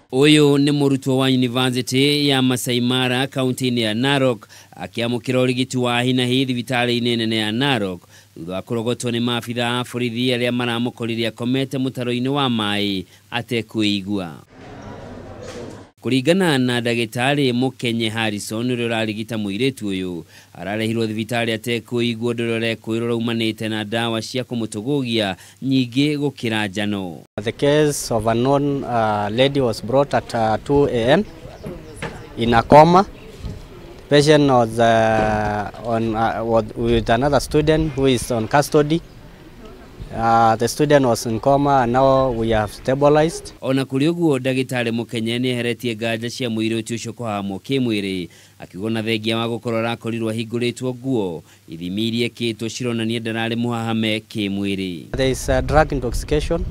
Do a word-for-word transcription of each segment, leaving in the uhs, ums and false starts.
Uyu ni murutwo wa University ya Masai Mara kaunti ya Narok akiamukira urigiti wa hina hi thibitari-ini nene ya Narok thutha wa kurogotwo ni maabitha a borithi aria maramukoririe komete mutaro-ini wa mai atekuigua. Kuringana na ndagitari Mukenye Harrison uria urarigita muiritu uyu ararehirwo thibitari atekuigua ndorore kwirora umanite na dawa cia kumutugugia nyingi gukira njano. The case of a known uh, lady was brought at uh, two A M in a coma. The patient was uh, on uh, with another student who is on custody. Uh, the student was in coma and now we have stabilized. Ona kuri uguo ndagitari Mukenye ni heretie nganja cia muiritu ucio kuhamwo kimwiri akigona thengia wa gukorora korirwo hinguritwo guo ithimi iria kitwo cironania ndarari muhahame kimwiri. There is uh, drug intoxication.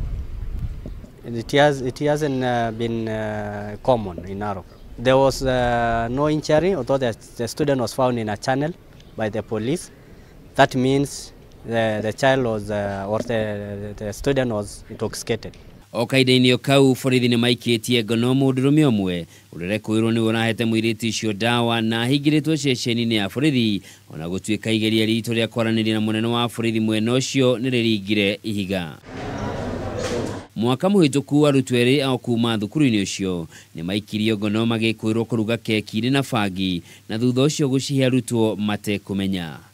It has it hasn't uh, been uh, common in Narok. There was uh, no injury, although the, the student was found in a channel by the police. That means the the child was uh, or the the student was intoxicated. Okaide-ini okau borithi ni maikitie ngono mundurume omwe urere kwirwo ni urahete muiritu icio dawa na hingiritwo ceceni-ini ya borithi ona gutuika igeria ritu ria kwaraniria na munene wa borithi mwena ucio ni riringire ihiga. Mwaka muhituku arutwo eri ao kuma thukuru-ini ucio ni maikirio ngono magikwirwo kuruga keki na bangi na thutha ucio gucihe arutwo matekumenya.